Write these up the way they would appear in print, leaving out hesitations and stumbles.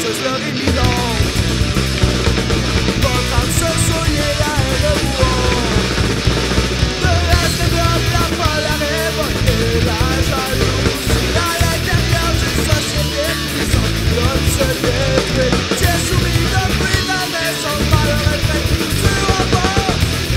c'est leur évident. Votre âme se souillait la haine au bourreau. De reste de la folle à révolter la jalousie. À l'intérieur d'une société qui s'engueule se détruit. J'ai soumis depuis la naissance par le respect sur un bord.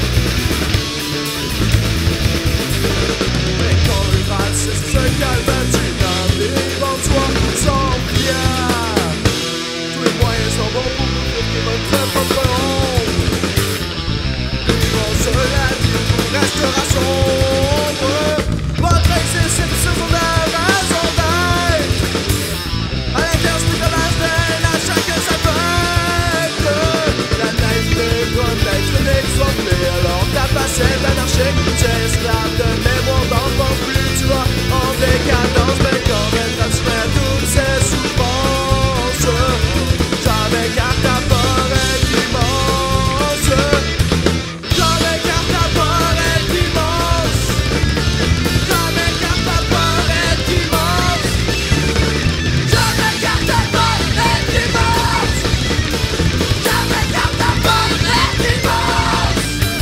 Mais quand le racisme se calme, tu n'as vivant toi sans bien. Tous les moyens sont bons pour provoquer votre propre ombre. Vivons cela, tout restera sombre. Votre exercice de secondaire raison d'être. À l'intérieur du dommage d'aide, à chacun sa fête. La naïveté doit être déexemplée. Alors ta facette anarchique, tu es esclave de mémoire d'enfance. Plus tu vas en décadence, mais quand même t'as toutes ces souffrances. Jamais car ta peur est immense. Jamais car ta peur est immense. Jamais car ta peur est immense. Jamais car ta peur est immense. Jamais car ta peur est immense.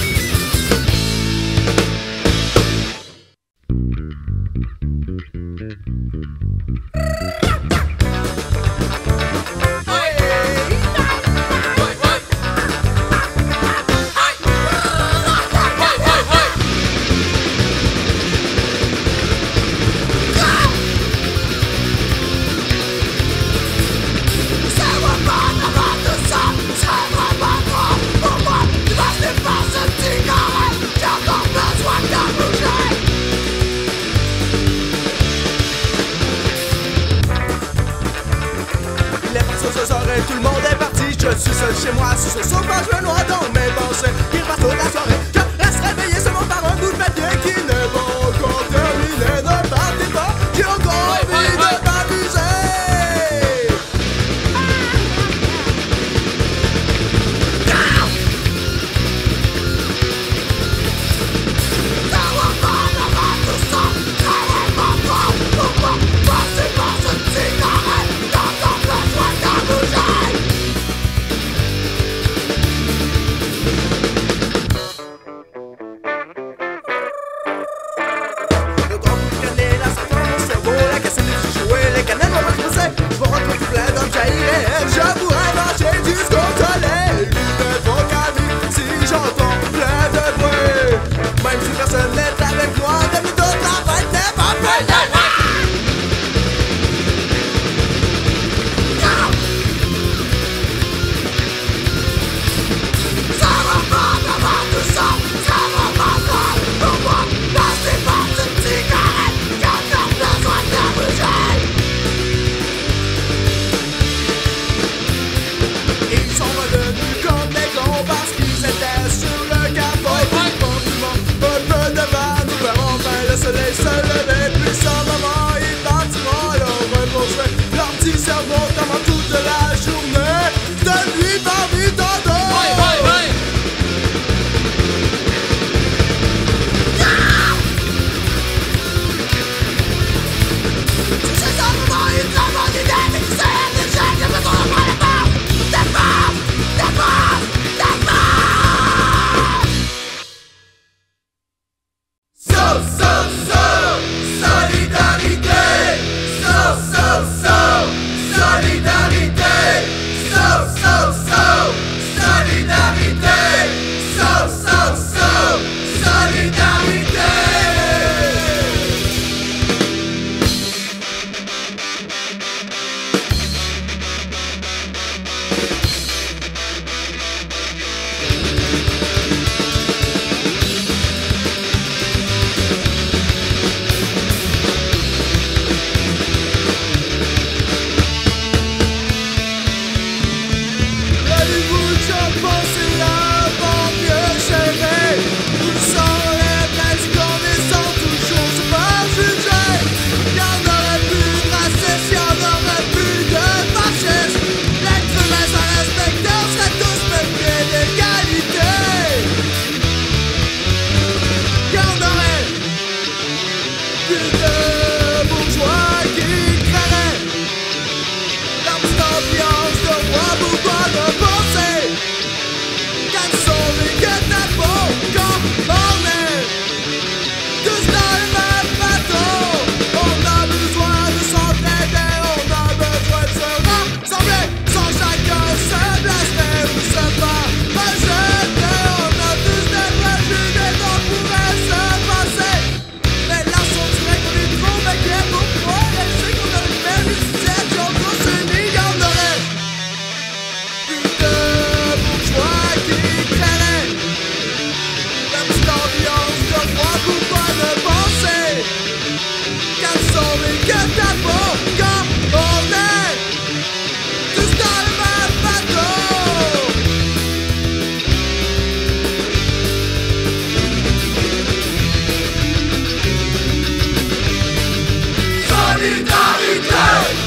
Tout le monde est parti, je suis seul chez moi. Sous ce sauvage noir dans mes pensées qui repartent toute la soirée. Je reste réveillé seulement par un bout de papier qui ne va encore terminer. Ne partez pas, j'ai encore envie de m'amuser. Solidarité. t'as beau quand on est tous dans le même bateau. Solidarité.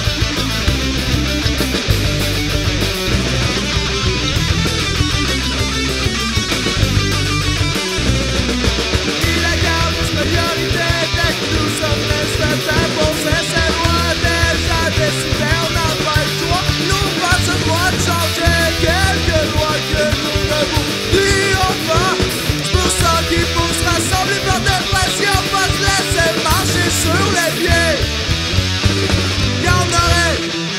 Sur les pieds, y'en aurait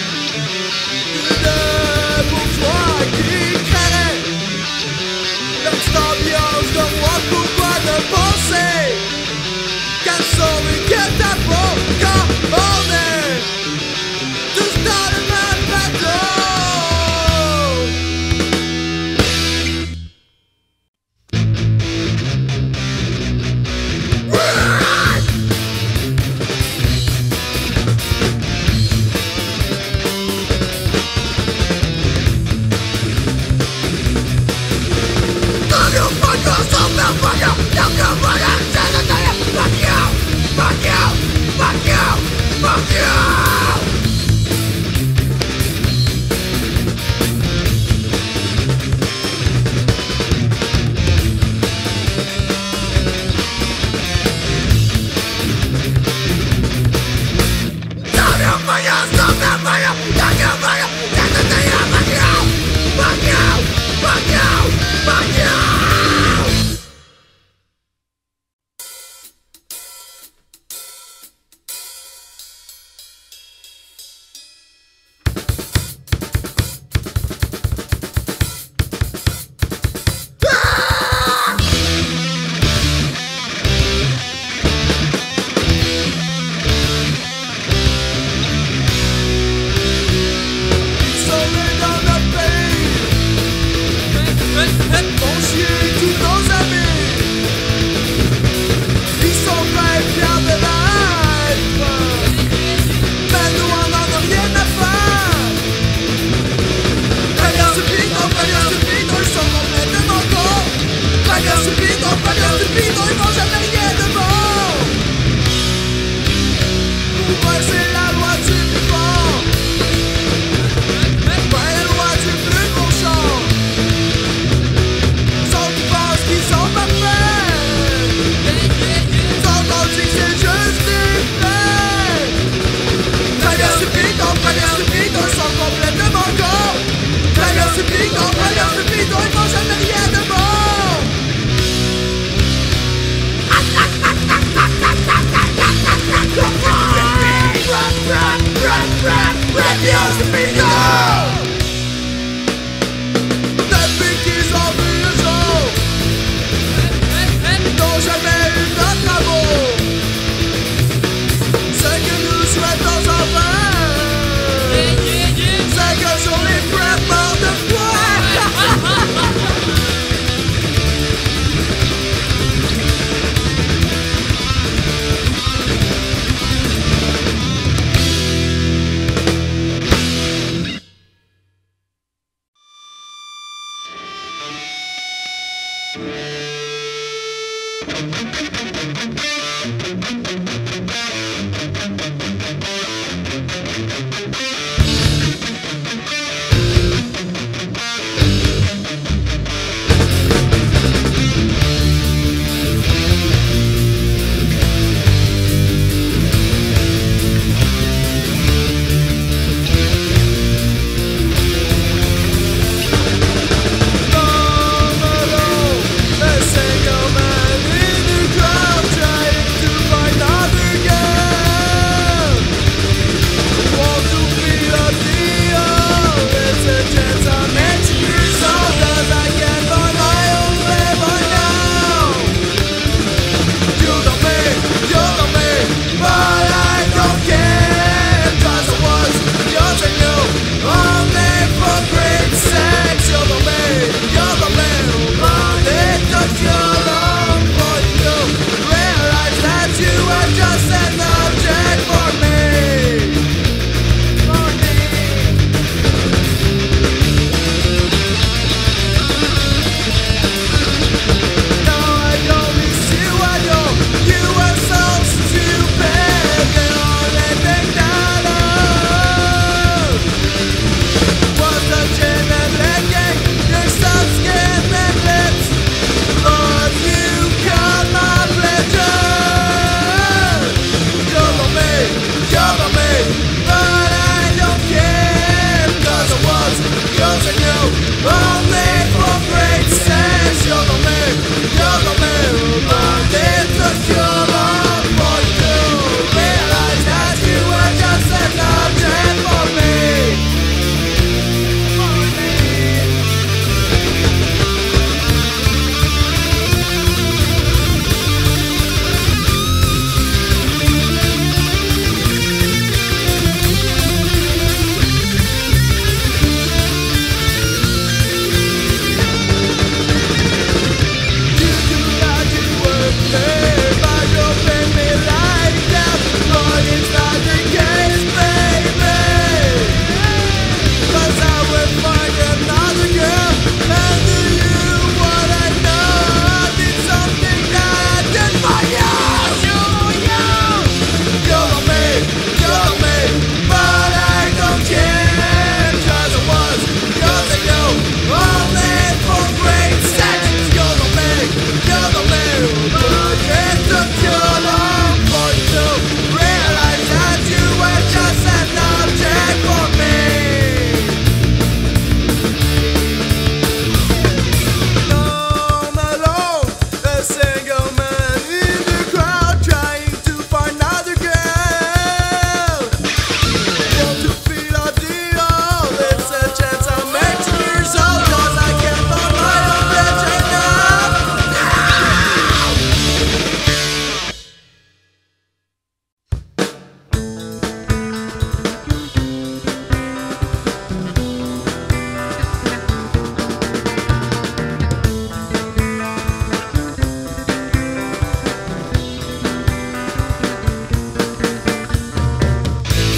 de bourgeois qui créeraient leur petite ambiance de roi. Pourquoi ne penser qu'à sauver que ta peau quand on est tous dans le même bateau?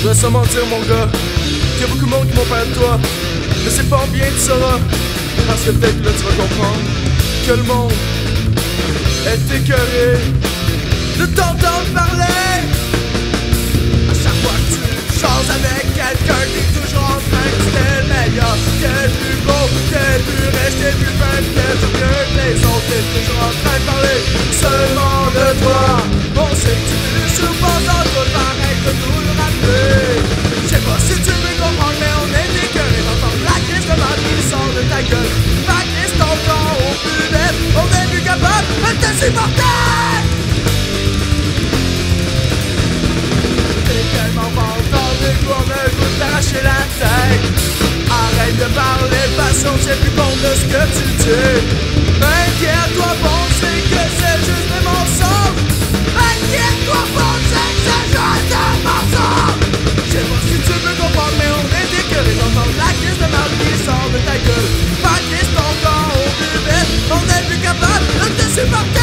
dois seulement dire, mon gars, qu'il y a beaucoup de monde qui m'ont parlé de toi. Mais c'est pas bien, tu sauras. Parce que peut-être que là tu vas comprendre que le monde est écœuré de t'entendre parler. À chaque fois que tu changes avec quelqu'un, t'es toujours en train de t'es le meilleur, t'es le plus beau, t'es le plus riche, t'es le plus fun, t'es le mieux que les autres. T'es toujours en train de parler seulement de toi. On sait que tu te souvent dans toi, pareil que nous le rappeler. Je sais pas si tu veux comprendre, mais on est écœuré d'entendre la crise de ma vie qui sort de ta gueule. Ma crise ton corps au plus vite, on est plus capable de te supporter. T'es tellement fort dans les coups, on a le goût de t'arracher la tête. Arrête de parler de passion, c'est plus bon de ce que tu dis. Inquiète-toi, bon, c'est que c'est juste des mensonges. Inquiète-toi, bon, c'est que c'est juste des mensonges. Je sais pas si tu veux comprendre, mais on est écœuré d'entendre la crise de marde qui sort de ta gueule. Pas crise ton corps au plus vite, on est plus capable de te supporter.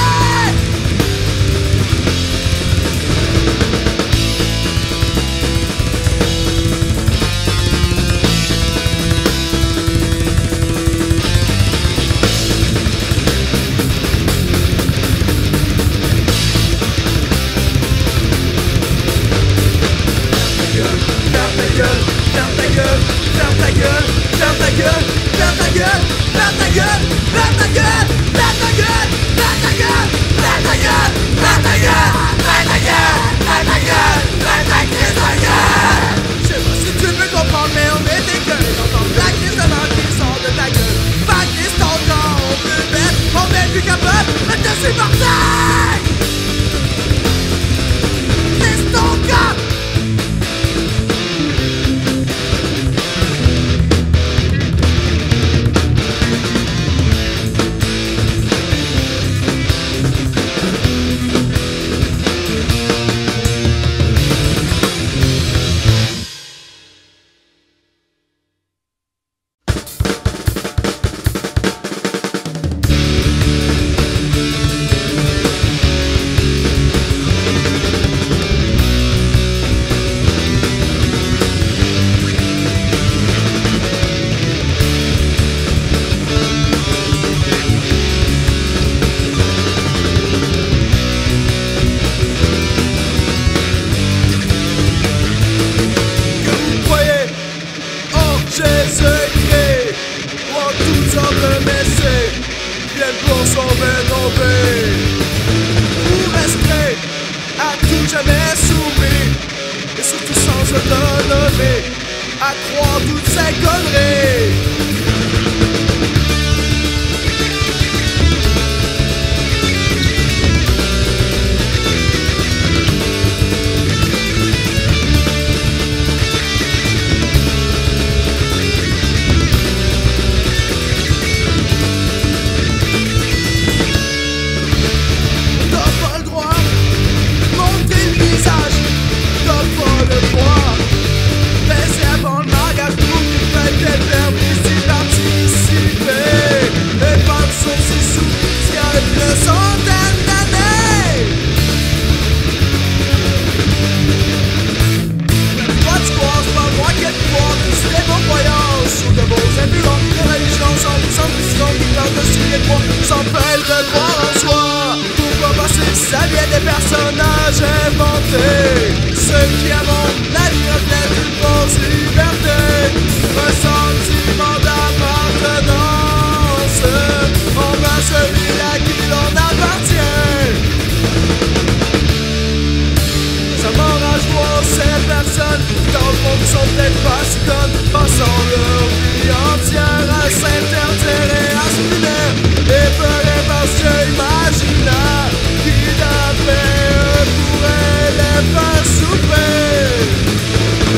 À croire toutes ces conneries. T'as pas le droit de monter le visage, t'as pas le droit. Laissez avant le magasin, tu fais tes permis d'y participer. Les femmes sont si soumises qu'il y a une centaine d'années. Toi tu crois, c'est pas moi qui ai le pouvoir de décider vos croyances ou de vos influences. Les religions sont des ambitions qui plantent dessus les poids, s'empêchent de croire en soi. Pourquoi passer si ça vient des personnages inventés? Ceux qui inventent la vie reflète une fausse liberté, un sentiment d'appartenance envers celui à qui l'on appartient. Ça m'enrage voir ces personnes qui dans le fond sont peut-être pas si connes, passant leur vie entière à s'interdire et à se punir, épeurés par ce jeu imaginaire qui d'après eux pourrait les faire souffrir.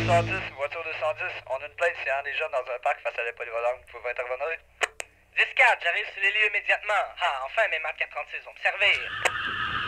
voiture 210, on a une plainte, c'est un des jeunes dans un parc face à la polyvalente, vous pouvez intervenir? 10-4, j'arrive sur les lieux immédiatement. Ah, enfin, mes marques à 36 ont observé.